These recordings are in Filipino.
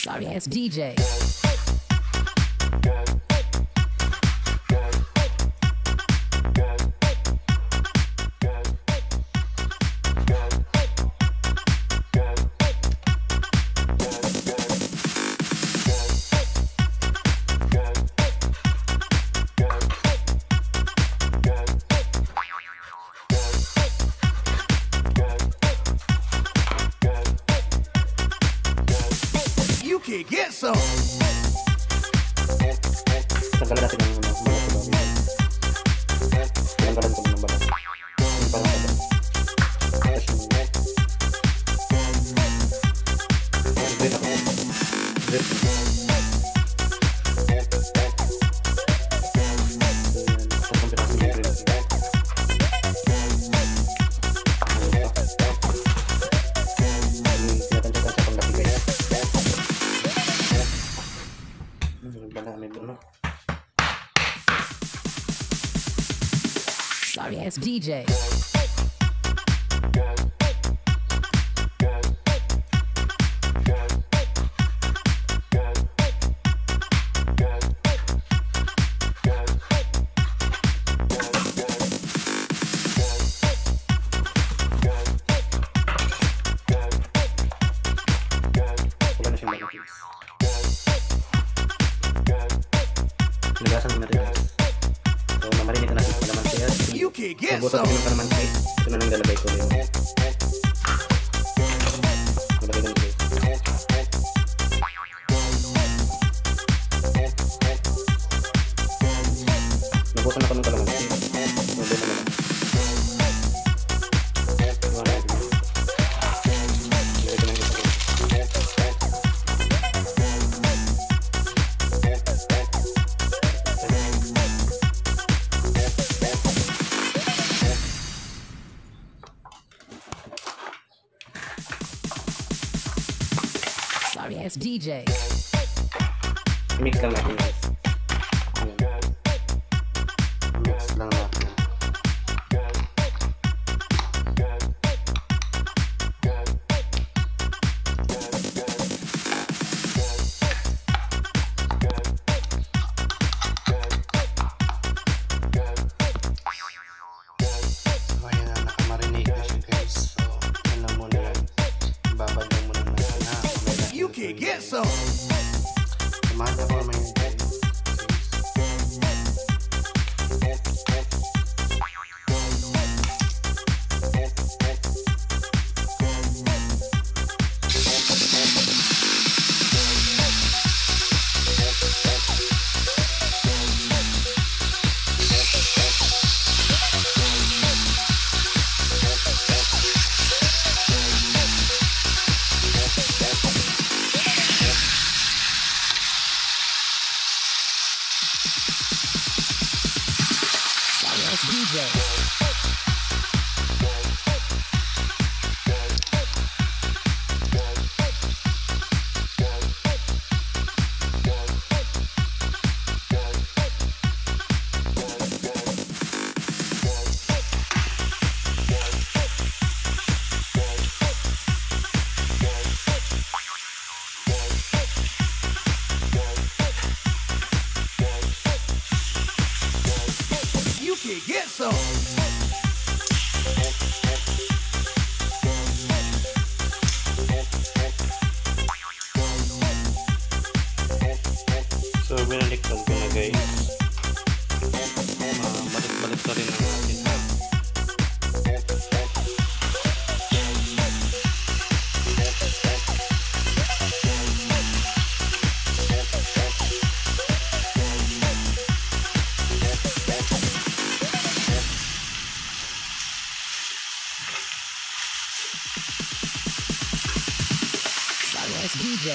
Sorry ass DJ. Get some. Tanggalan natin ang mga tubaw. Tanggalan ko ng balat. Yung parang balat. Green ako. Green. Sorry ass DJ. Pinagasang mo na rin. So, namarinig ka natin sa kalamansi at mabutot ko ng kalamansi. Ito na lang lalagay ko rin. Malagay ng place. Nabutan ako ng kalamansi. Malagay na lang. Sorry ass DJ. Mix lang natin guys. Mix lang natin. So ayan na, nakamarinate na siya guys. So alam mo na yan. Ibabad lang muna natin na. You can get some. Samahan ako may DJ. You can get some. So, binaliktan ko na guys. Balik-balik na rin ang natin ha. Sorry ass DJ.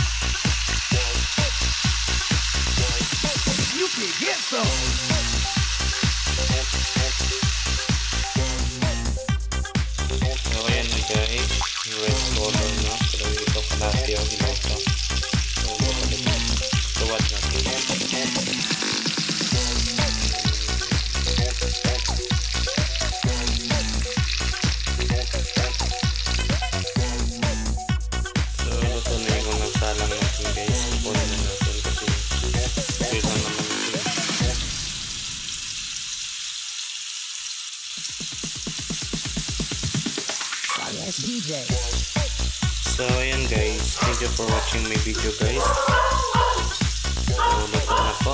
You can get some. ito. So, what natin. So, luto na yung mga salang natin guys. Kukunin na natin kasi yun lang naman ito. Sorry ass DJ. So ayan guys, thank you for watching my video guys. So luto na po.